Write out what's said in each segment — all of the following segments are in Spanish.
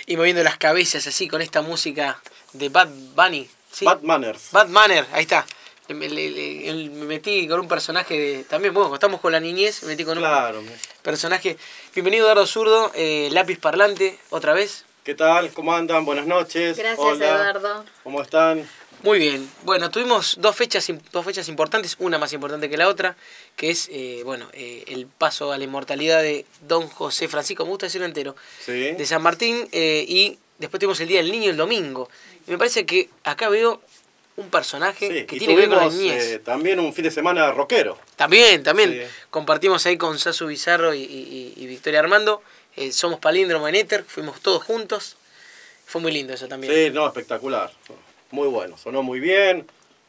Y moviendo las cabezas así con esta música de Bad Bunny. ¿Sí? Bad Manners. Bad Manner, ahí está. Me metí con un personaje de... También, bueno, estamos con la niñez, me metí con un personaje. Bienvenido, Eduardo Zurdo, lápiz parlante, otra vez. ¿Qué tal? ¿Cómo andan? Buenas noches. Gracias, hola. Eduardo. ¿Cómo están? Muy bien. Bueno, tuvimos dos fechas importantes, una más importante que la otra, que es el paso a la inmortalidad de Don José Francisco, me gusta decirlo entero, Sí. de San Martín, y después tuvimos el Día del Niño el domingo. Y me parece que acá veo un personaje que tiene que ver con la niñez. También un fin de semana rockero. También. Sí. Compartimos ahí con Sasu Bizarro y Victoria Armando. Somos palíndromo en Éter, fuimos todos juntos. Fue muy lindo eso también. Sí, no, espectacular. Muy bueno, sonó muy bien.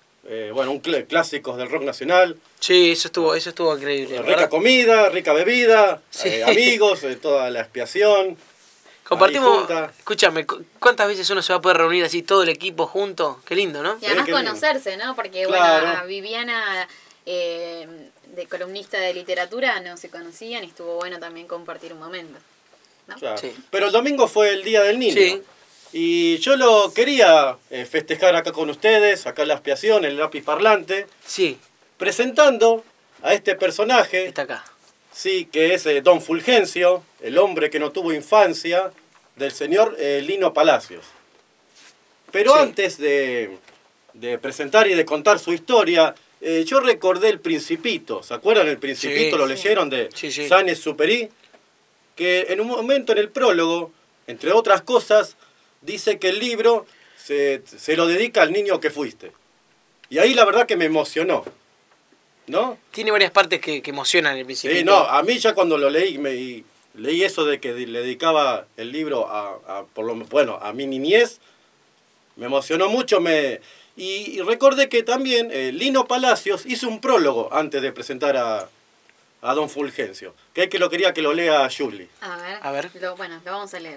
Clásicos del rock nacional. Sí, eso estuvo increíble. Rica comida, rica bebida, Sí. amigos, toda la expiación. Compartimos, escúchame, ¿cuántas veces uno se va a poder reunir así todo el equipo junto? Qué lindo, ¿no? Y además qué conocerse, ¿no? Porque, claro. bueno, a Viviana, de columnista de literatura, no se conocían y estuvo bueno también compartir un momento, ¿no? Claro. Sí. Pero el domingo fue el Día del Niño. Sí. Y yo lo quería festejar acá con ustedes, acá en la expiación, en el lápiz parlante, Sí, presentando a este personaje, está acá. sí, que es Don Fulgencio, el hombre que no tuvo infancia, del señor Lino Palacios. Pero Sí. antes de presentar y de contar su historia, yo recordé El Principito. ¿Se acuerdan El Principito? Sí. ¿Lo leyeron? De Sí. Saint-Exupéry. Que en un momento en el prólogo, entre otras cosas, dice que el libro se lo dedica al niño que fuiste. Y ahí la verdad que me emocionó, ¿no? Tiene varias partes que emocionan el principio. Sí, no, a mí ya cuando lo leí, leí eso de que le dedicaba el libro a mi niñez, me emocionó mucho, y recordé que también Lino Palacios hizo un prólogo antes de presentar a Don Fulgencio, que lo quería que lo lea Julie. A ver. Lo vamos a leer.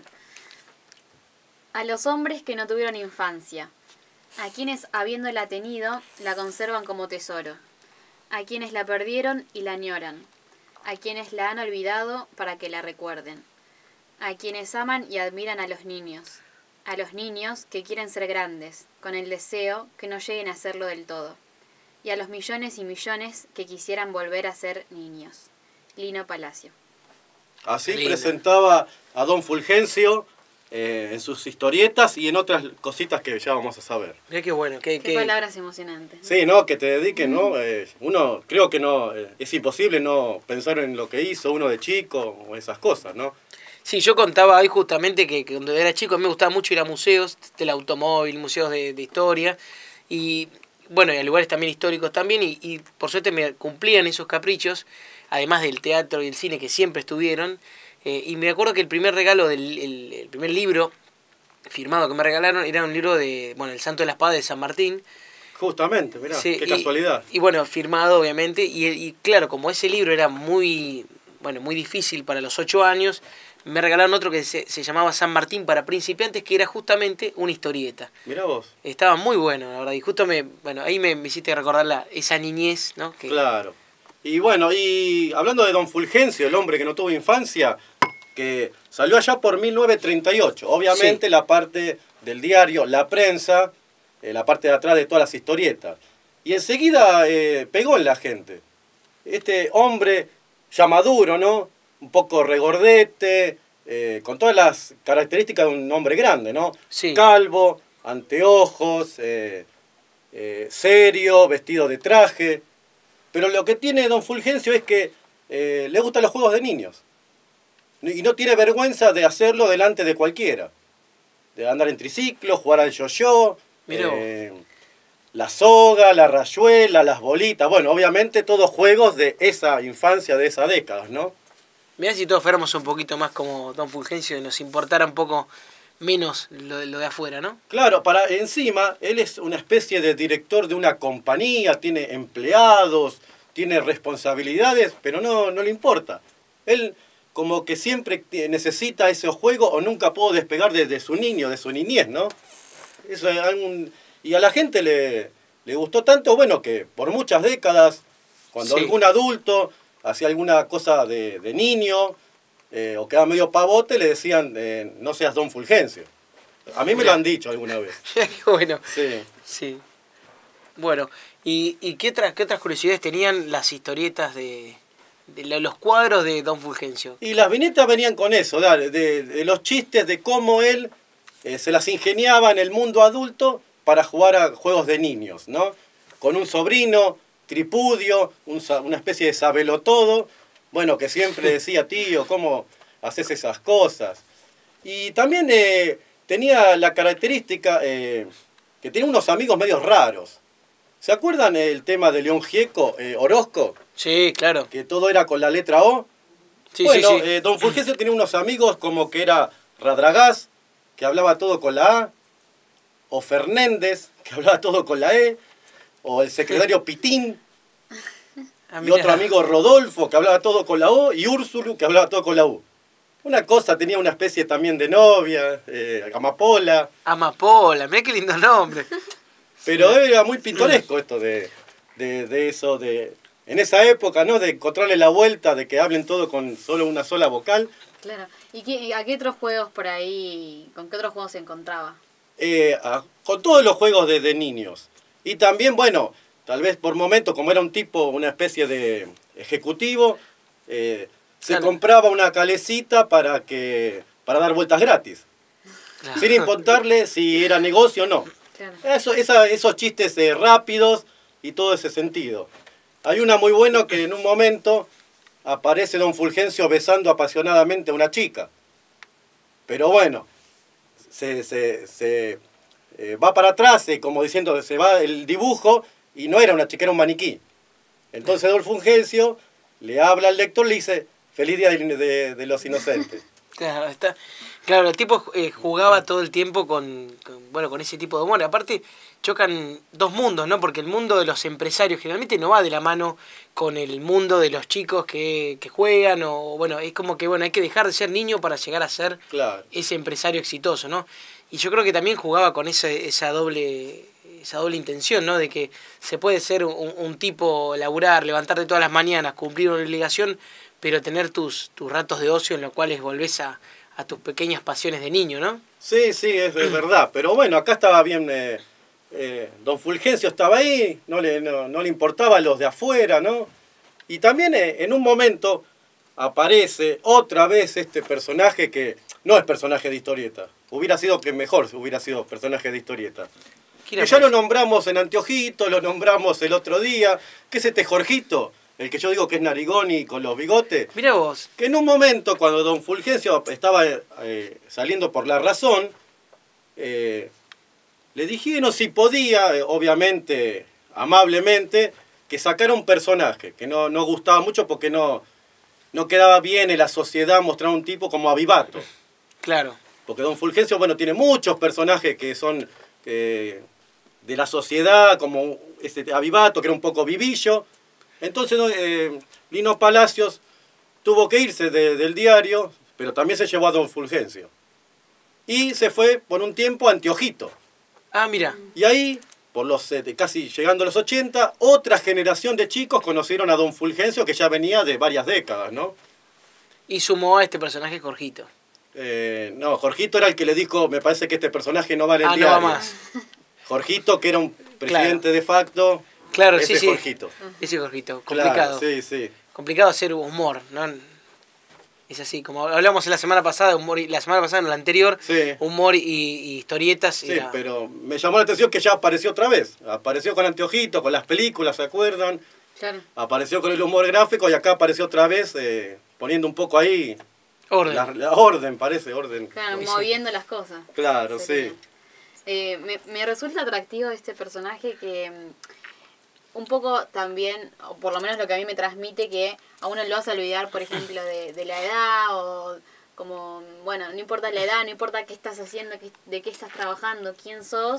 A los hombres que no tuvieron infancia, a quienes habiéndola tenido, la conservan como tesoro, a quienes la perdieron y la añoran, a quienes la han olvidado para que la recuerden, a quienes aman y admiran a los niños que quieren ser grandes, con el deseo que no lleguen a serlo del todo, y a los millones y millones que quisieran volver a ser niños. Lino Palacio. Así Lindo. presentaba a Don Fulgencio en sus historietas y en otras cositas que ya vamos a saber. Mirá qué bueno. Qué palabras emocionantes. Sí, ¿no? Que te dediquen, ¿no? Uno, creo que no, es imposible no pensar en lo que hizo uno de chico o esas cosas, ¿no? Sí, yo contaba ahí justamente que cuando era chico a mí me gustaba mucho ir a museos del automóvil, museos de historia, y bueno, y a lugares también históricos también, y por suerte me cumplían esos caprichos, además del teatro y el cine que siempre estuvieron, y me acuerdo que el primer regalo, el primer libro firmado que me regalaron era un libro de, El Santo de la Espada de San Martín. Justamente, mirá, Sí, qué casualidad. Y bueno, firmado obviamente, y claro, como ese libro era muy difícil para los 8 años, me regalaron otro que se llamaba San Martín para principiantes, que era justamente una historieta. Mirá vos. Estaba muy bueno, la verdad, y justo ahí me hiciste recordar esa niñez, ¿no? Claro. Y bueno, y hablando de Don Fulgencio, el hombre que no tuvo infancia, que salió allá por 1938. Obviamente Sí. La parte del diario, la prensa, la parte de atrás de todas las historietas. Y enseguida pegó en la gente. Este hombre ya maduro, ¿no? Un poco regordete, con todas las características de un hombre grande, ¿no? Sí. Calvo, anteojos, serio, vestido de traje. Pero lo que tiene Don Fulgencio es que le gustan los juegos de niños. Y no tiene vergüenza de hacerlo delante de cualquiera. De andar en triciclo, jugar al yo-yo, la soga, la rayuela, las bolitas. Bueno, obviamente todos juegos de esa infancia, de esa década, ¿no? Mirá si todos fuéramos un poquito más como Don Fulgencio y nos importara un poco menos lo de afuera, ¿no? Claro, encima, él es una especie de director de una compañía, tiene empleados, tiene responsabilidades, pero no le importa. Él como que siempre necesita ese juego o nunca pudo despegar de su niño, de su niñez, ¿no? Eso es y a la gente le gustó tanto, bueno, que por muchas décadas, cuando Sí. algún adulto hacía alguna cosa de niño, o quedaba medio pavote, le decían, no seas Don Fulgencio. A mí me lo han dicho alguna vez. Bueno, Sí. sí. Bueno, ¿y qué otras curiosidades tenían las historietas de los cuadros de Don Fulgencio? Y las viñetas venían con eso, de los chistes, de cómo él se las ingeniaba en el mundo adulto para jugar a juegos de niños, ¿no? Con un sobrino, Tripudio, una especie de sabelotodo, bueno, que siempre decía, tío, ¿cómo haces esas cosas? Y también tenía la característica que tenía unos amigos medios raros. ¿Se acuerdan el tema de León Gieco, Orozco? Sí, claro. Que todo era con la letra O. Sí, Bueno, sí, sí. Don Fulgencio tenía unos amigos como que era Radagás, que hablaba todo con la A, o Fernández, que hablaba todo con la E, o el secretario Pitín, Ah, y mirá. otro amigo Rodolfo, que hablaba todo con la O, y Úrsulo, que hablaba todo con la U. Una cosa, tenía una especie también de novia, Amapola, Amapola, mirá qué lindo nombre. pero era muy pintoresco esto de eso, en esa época, ¿no? De encontrarle la vuelta, de que hablen todo con solo una sola vocal. Claro. ¿Y a qué otros juegos por ahí, con qué otros juegos se encontraba? Con todos los juegos de niños. Y también, bueno, tal vez por momentos, como era un tipo, una especie de ejecutivo, se Claro. compraba una calecita para dar vueltas gratis, Claro. sin importarle si era negocio o no. Claro. Esos chistes rápidos y todo ese sentido. Hay una muy buena que en un momento aparece Don Fulgencio besando apasionadamente a una chica. Pero bueno, se va para atrás, como diciendo, se va el dibujo, y no era una chica, era un maniquí. Entonces Don Fulgencio le habla al lector, le dice, feliz día de los inocentes. Claro, claro, el tipo jugaba todo el tiempo con ese tipo de humor. Aparte, chocan dos mundos, ¿no? Porque el mundo de los empresarios generalmente no va de la mano con el mundo de los chicos que juegan, o bueno, es como que hay que dejar de ser niño para llegar a ser Claro. ese empresario exitoso, ¿no? Y yo creo que también jugaba con esa doble intención, ¿no? De que se puede ser un tipo, laburar, levantarte todas las mañanas, cumplir una obligación, pero tener tus ratos de ocio en los cuales volvés a tus pequeñas pasiones de niño, ¿no? Sí, es verdad. Pero bueno, acá estaba bien. Don Fulgencio estaba ahí, no le importaba a los de afuera, ¿no? Y también en un momento aparece otra vez este personaje que no es personaje de historieta. Hubiera sido que mejor hubiera sido personaje de historieta. ¿Quién Que ya lo aparece? nombramos en Anteojito, lo nombramos el otro día. ¿Qué es este Jorgito? El que yo digo que es narigón y con los bigotes. Mirá vos. Que en un momento, cuando Don Fulgencio estaba saliendo por La Razón, le dijeron si podía, obviamente, amablemente, que sacara un personaje, que no gustaba mucho porque no quedaba bien en la sociedad mostrar un tipo como Avivato. Claro. Porque Don Fulgencio, bueno, tiene muchos personajes que son de la sociedad, como este Avivato, que era un poco vivillo. Entonces Lino Palacios tuvo que irse del diario, pero también se llevó a Don Fulgencio. Y se fue por un tiempo a Anteojito. Ah, mira. Y ahí, por los casi llegando a los 80, otra generación de chicos conocieron a Don Fulgencio, que ya venía de varias décadas, ¿no? Y sumó a este personaje Jorgito. No, Jorgito era el que le dijo, me parece que este personaje no vale el Ah, no diario. va más. Jorgito, que era un presidente de facto. Claro, ese sí. Jorgito. Ese Jorgito. Complicado. Claro, sí. Complicado hacer humor, ¿no? Es así, como hablamos la semana pasada, la semana pasada, en la anterior, Sí. humor y historietas. Sí, era- pero me llamó la atención que ya apareció otra vez. Apareció con Anteojito, con las películas, ¿se acuerdan? Claro. Apareció con el humor gráfico y acá apareció otra vez poniendo un poco ahí Orden. la orden, parece, orden. Claro, Sí. moviendo las cosas. Claro, Sería. sí. Me resulta atractivo este personaje que un poco también, o por lo menos lo que a mí me transmite, que a uno lo hace olvidar, por ejemplo, de la edad, o como, bueno, no importa la edad, no importa qué estás haciendo, de qué estás trabajando, quién sos,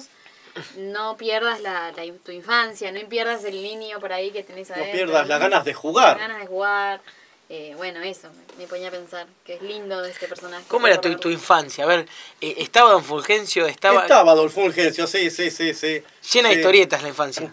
no pierdas tu infancia, no pierdas el niño por ahí que tenés No adentro. pierdas las ganas de jugar. Las ganas de jugar. Bueno, eso, me ponía a pensar, que es lindo de este personaje. ¿Cómo era tu infancia? A ver, ¿estaba Don Fulgencio? Estaba Estaba Don Fulgencio, sí. llena de Sí. historietas la infancia.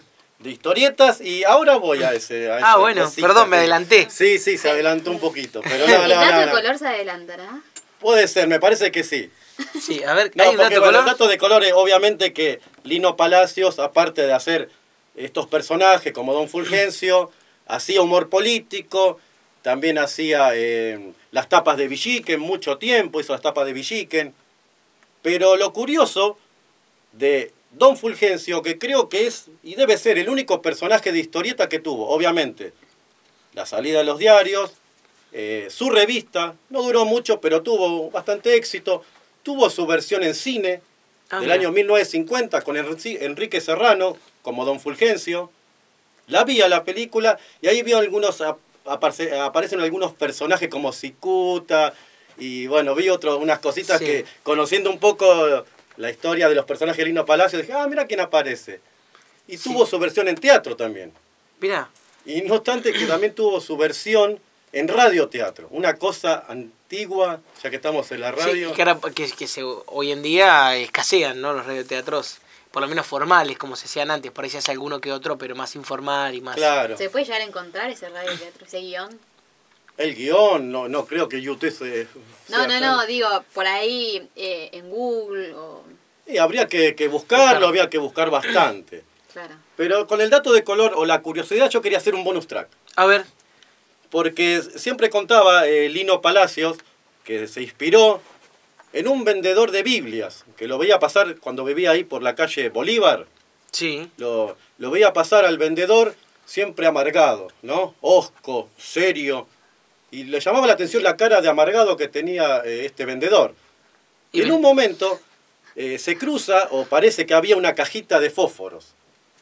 de historietas y ahora voy a ese. A esa bueno, cosita perdón, me que- adelanté. Sí, se adelantó un poquito. Pero ¿El no, dato de no. color se adelantará? Puede ser, me parece que sí. Sí, a ver, No, ¿hay un porque dato bueno, el color? dato de color es obviamente que Lino Palacios, aparte de hacer estos personajes como Don Fulgencio, hacía humor político, también hacía las tapas de Villiquen, mucho tiempo hizo las tapas de Villiquen. Pero lo curioso de Don Fulgencio, que creo que es y debe ser el único personaje de historieta que tuvo, obviamente, la salida de los diarios, su revista, no duró mucho, pero tuvo bastante éxito, tuvo su versión en cine del Mira. año 1950 con Enrique Serrano como Don Fulgencio. La vi a la película y ahí vio algunos, aparecen algunos personajes como Cicuta y bueno, vi unas cositas Sí. que conociendo un poco la historia de los personajes de Lino Palacio, dije, mira quién aparece. Y Sí. tuvo su versión en teatro también. Mirá, Y no obstante que también tuvo su versión en radioteatro, una cosa antigua, ya que estamos en la sí, radio. que, ahora, hoy en día escasean, ¿no? Los radioteatros, por lo menos formales, como se hacían antes. Por ahí se hace alguno que otro, pero más informal y más... Claro. ¿Se puede llegar a encontrar ese radioteatro, ese guión? El guión, no creo que YouTube se... No, digo, por ahí en Google o... Y habría que buscarlo, habría que buscar bastante. Claro. Pero con el dato de color o la curiosidad yo quería hacer un bonus track. A ver, Porque siempre contaba Lino Palacios que se inspiró en un vendedor de Biblias, que lo veía pasar cuando vivía ahí por la calle Bolívar. sí, Lo veía pasar al vendedor siempre amargado, ¿no? Hosco, serio. Y le llamaba la atención la cara de amargado que tenía este vendedor. Y en un momento se cruza o parece que había una cajita de fósforos.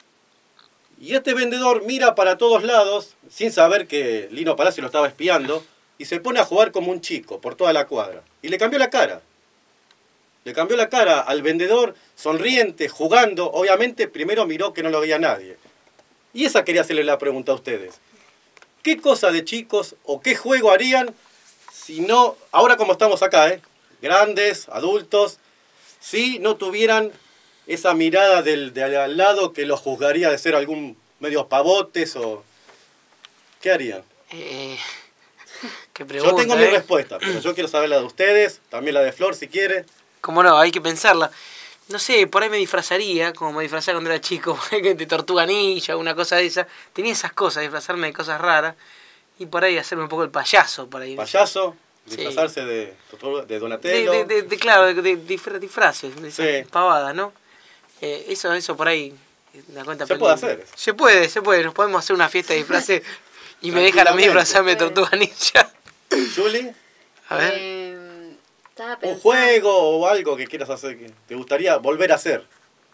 Y este vendedor mira para todos lados, sin saber que Lino Palacio lo estaba espiando, y se pone a jugar como un chico por toda la cuadra. Y le cambió la cara. Le cambió la cara al vendedor, sonriente, jugando. Obviamente, primero miró que no lo veía nadie. Y esa quería hacerle la pregunta a ustedes. ¿Qué cosa de chicos o qué juego harían si no, ahora como estamos acá, grandes, adultos, si no tuvieran esa mirada de al lado que los juzgaría de ser algún medio pavotes o... ¿Qué harían? qué pregunta, Yo tengo mi respuesta, pero yo quiero saber la de ustedes, también la de Flor si quiere. Cómo no, hay que pensarla. No sé, por ahí me disfrazaría, como me disfrazaba cuando era chico, de tortuga ninja, una cosa de esa. Tenía esas cosas, disfrazarme de cosas raras. Y por ahí hacerme un poco el payaso, por ahí. Payaso, Sí. disfrazarse de Donatello. Claro, de disfraces, de esas Sí. pavadas, ¿no? Eso por ahí, la cuenta Se puede pendiente. hacer. Se puede. Nos podemos hacer una fiesta de disfraces y me dejan a mí Tranquilamente. disfrazarme de tortuga ninja. Julie, A ver. Estaba un pensando... juego o algo que quieras hacer, que te gustaría volver a hacer.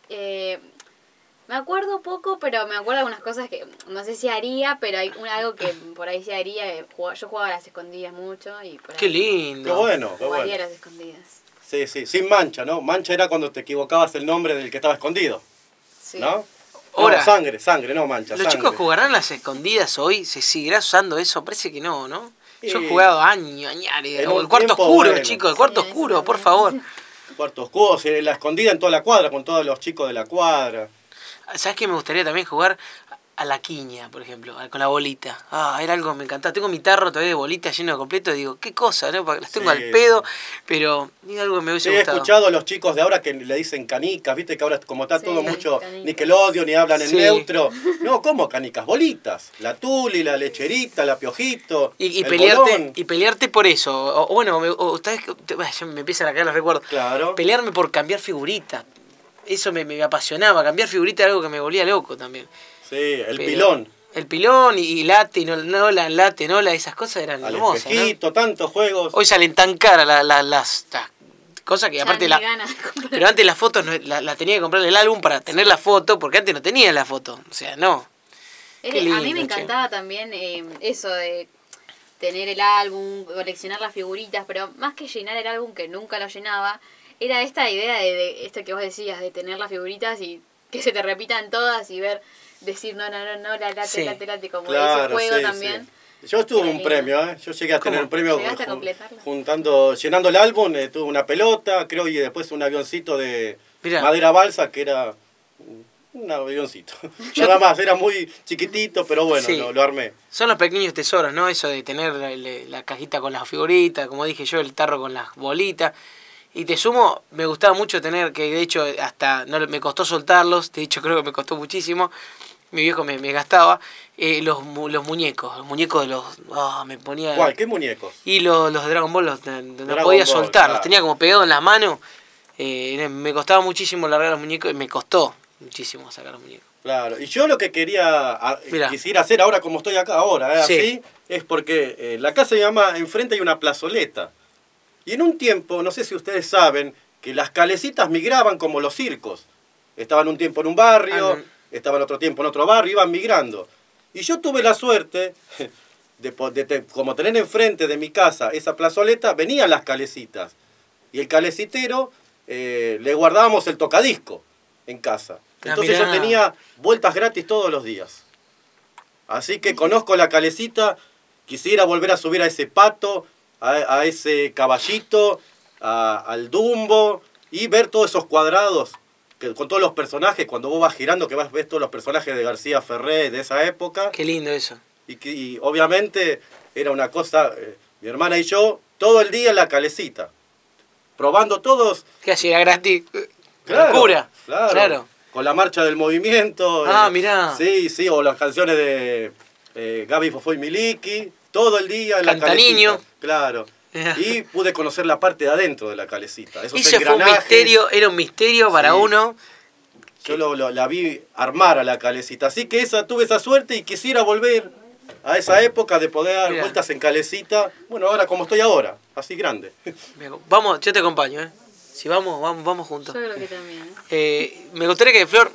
Me acuerdo poco, pero me acuerdo algunas cosas que no sé si haría, pero hay algo que por ahí se haría. Yo jugaba a las escondidas mucho y por ahí Qué lindo. Qué bueno, qué jugaría bueno. a las escondidas. Sí, sin mancha, ¿no? Mancha era cuando te equivocabas el nombre del que estaba escondido, Sí. ¿no? Ahora, No, sangre, no mancha, ¿Los sangre. chicos jugarán las escondidas hoy? ¿Se seguirá usando eso? Parece que no, ¿no? Yo he Y- jugado añares. en O un el cuarto tiempo, oscuro, bueno. chicos, el cuarto Sí, oscuro, eso por también. favor. Cuarto oscuro, la escondida en toda la cuadra, con todos los chicos de la cuadra. ¿Sabes qué me gustaría también jugar? A la quiña, por ejemplo, con la bolita. Era algo que me encantaba. Tengo mi tarro todavía de bolitas lleno de completo y digo, qué cosa, ¿no? Porque las tengo Sí, al pedo, sí. pero es algo que me hubiese Sí, he gustado. escuchado a los chicos de ahora que le dicen canicas, viste que ahora como está Sí, todo mucho canicas. Nickelodeon y hablan en Sí. neutro. No, ¿cómo canicas? Bolitas. La tuli, la lecherita, la piojito, Y el pelearte bolón. y pelearte por eso. O bueno, ¿sabes qué? Ya me empiezan a caer los recuerdos. Claro. Pelearme por cambiar figuritas. Eso me apasionaba. Cambiar figuritas era algo que me volvía loco también. Sí, el Pero pilón. El pilón y late, late, esas cosas eran Al hermosas, ¿no? espejito, tantos juegos. Hoy salen tan caras las cosas que Ya aparte ni ganas de comprar. Pero antes las fotos la tenía que comprar en el álbum para tener la foto, porque antes no tenía la foto. O sea, no. Qué A mí lindo, me che. encantaba también eso de tener el álbum, coleccionar las figuritas, pero más que llenar el álbum, que nunca lo llenaba, era esta idea de esto que vos decías, de tener las figuritas y que se te repitan todas y decir no, late, Sí. late, como Claro, ese juego sí, también. sí. Yo tuve Era un lindo. premio, ¿eh? Yo llegué a tener ¿Cómo? un premio ¿Llegaste a completarlo? llenando el álbum, tuve una pelota, creo, y después un avioncito de Mirá. madera balsa que era Un avioncito. Nada más, era muy chiquitito, pero bueno, Sí. lo armé. Son los pequeños tesoros, ¿no? Eso de tener la cajita con las figuritas, como dije yo, el tarro con las bolitas. Y te sumo, me gustaba mucho tener, que de hecho hasta no me costó soltarlos, de hecho creo que me costó muchísimo, mi viejo me gastaba, los muñecos de los... me ponía... ¿Cuál? ¿Qué muñecos? Y los de Dragon Ball no Dragon podía Ball, soltar, claro. los tenía como pegados en las manos. Me costaba muchísimo largar los muñecos y me costó muchísimo sacar los muñecos. Claro, y yo lo que Mirá. quisiera hacer ahora, como estoy acá ahora, Sí. así, es porque la casa de mi mamá, enfrente hay una plazoleta. Y en un tiempo, no sé si ustedes saben, que las calecitas migraban como los circos. Estaban un tiempo en un barrio, estaban otro tiempo en otro barrio, iban migrando. Y yo tuve la suerte como tener enfrente de mi casa esa plazoleta, venían las calecitas. Y el calecitero, le guardábamos el tocadisco en casa. Entonces mirá. yo tenía vueltas gratis todos los días. Así que conozco la calecita, quisiera volver a subir a ese pato, a ese caballito, al Dumbo, y ver todos esos cuadrados con todos los personajes, cuando vos vas girando, que ves todos los personajes de García Ferré de esa época. Qué lindo eso. Y obviamente era una cosa, mi hermana y yo, todo el día en la calecita, probando todos. ¿Qué hacía? ¿Era gratis? Claro, Locura. claro. Con la marcha del movimiento. Mirá. Sí, sí, o las canciones de Gaby, Fofó y Miliki. Todo el día en la calecita. Cantaniño. Claro. Y pude conocer la parte de adentro de la calecita. Esos Ese fue un engranajes. misterio, era un misterio para Sí. uno. Yo la vi armar a la calecita. Así que tuve esa suerte y quisiera volver a esa época de poder dar Mirá. vueltas en calecita. Bueno, ahora como estoy ahora, así grande. Vamos, yo te acompaño, ¿eh? Si vamos juntos. Yo creo que también. Me gustaría que Flor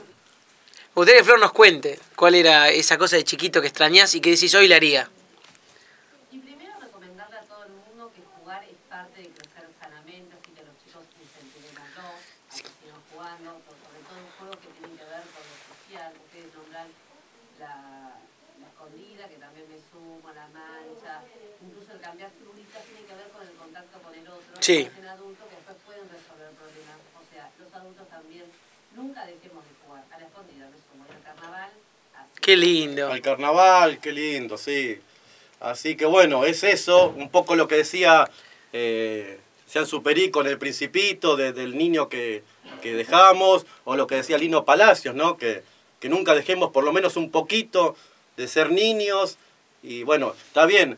nos cuente cuál era esa cosa de chiquito que extrañás y que decís hoy la haría. Y primero recomendarle a todo el mundo que jugar es parte de crecer sanamente, así que los chicos incentiven a todos a que sigan jugando, sobre todo en juegos que tienen que ver con lo social. Ustedes nombran la escondida, que también me sumo, la mancha, incluso el cambiar figuritas tiene que ver con el contacto con el otro. Sí. En adultos que después pueden resolver problemas. O sea, los adultos también nunca dejemos de jugar. A la escondida me sumo, y al carnaval, así. Qué lindo. Al carnaval, qué lindo, sí. Así que bueno, es eso, un poco lo que decía Sean Superi con el Principito, del niño que dejamos, o lo que decía Lino Palacios, ¿no? Que nunca dejemos por lo menos un poquito de ser niños. Y bueno, está bien,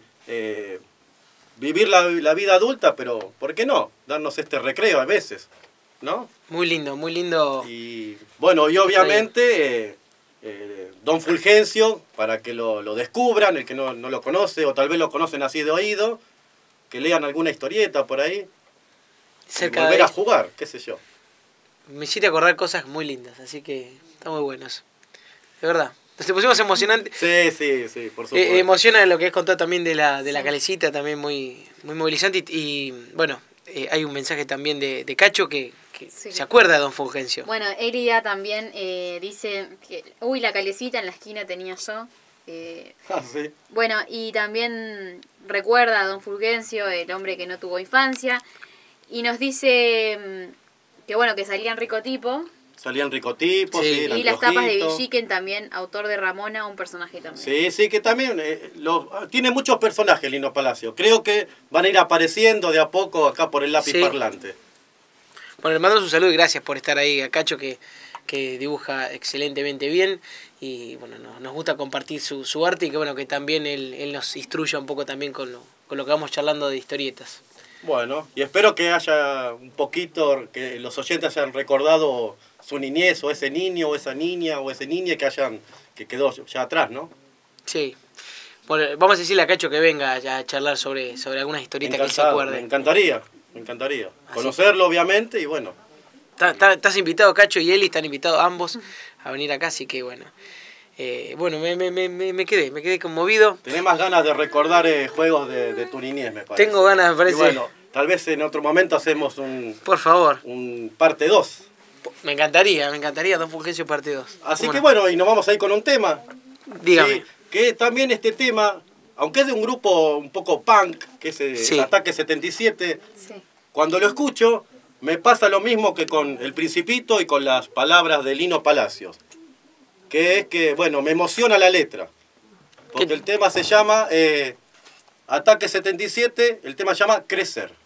vivir la vida adulta, pero ¿por qué no? Darnos este recreo a veces, ¿no? Muy lindo, muy lindo. Y bueno, y obviamente Don Fulgencio, para que lo descubran, el que no lo conoce, o tal vez lo conocen así de oído, que lean alguna historieta por ahí, y Cerca volver de a jugar, qué sé yo. me hiciste acordar cosas muy lindas, así que está muy bueno eso. De verdad. Nos pusimos emocionante. Sí, por supuesto. Emociona lo que es contar también de la calecita, también muy movilizante. Y bueno, hay un mensaje también de Cacho que Sí. se acuerda de Don Fulgencio. Bueno, Elida también dice que, uy, la calecita en la esquina tenía yo. Sí. Bueno, y también recuerda a Don Fulgencio, el hombre que no tuvo infancia, y nos dice que bueno, que salían ricotipo, Salían ricotipos, Sí. sí, eran y las tapas de piojitos. Villiquen también, autor de Ramona, un personaje también. Sí, que también tiene muchos personajes Lino Palacio. Creo que van a ir apareciendo de a poco acá por el lápiz Sí. parlante. Bueno, le mandamos un saludo y gracias por estar ahí a Cacho que dibuja excelentemente bien. Y bueno, nos gusta compartir su arte y que bueno, que también él nos instruya un poco también con lo que vamos charlando de historietas. Bueno, y espero que haya un poquito, que los oyentes hayan recordado su niñez, o ese niño, o esa niña, o ese niño que quedó ya atrás, ¿no? Sí. Bueno, vamos a decirle a Cacho que venga a charlar sobre algunas historietas que él se Me acuerde. encantaría. Conocerlo, obviamente, y bueno. Estás invitado, Cacho y Eli, están invitados ambos a venir acá, así que bueno. Bueno, me quedé conmovido. Tenés más ganas de recordar juegos de tu niñez, me parece. Tengo ganas, me parece. Y bueno, tal vez en otro momento hacemos Por favor. un parte 2. Me encantaría, Don Fulgencio parte 2. Así que bueno, y nos vamos a ir con un tema. Dígame. Sí, que también este tema, aunque es de un grupo un poco punk, que es Sí. Ataque 77, Sí. cuando lo escucho me pasa lo mismo que con El Principito y con las palabras de Lino Palacios. que es que, bueno, me emociona la letra. Porque el tema se llama Ataque 77, el tema se llama Crecer.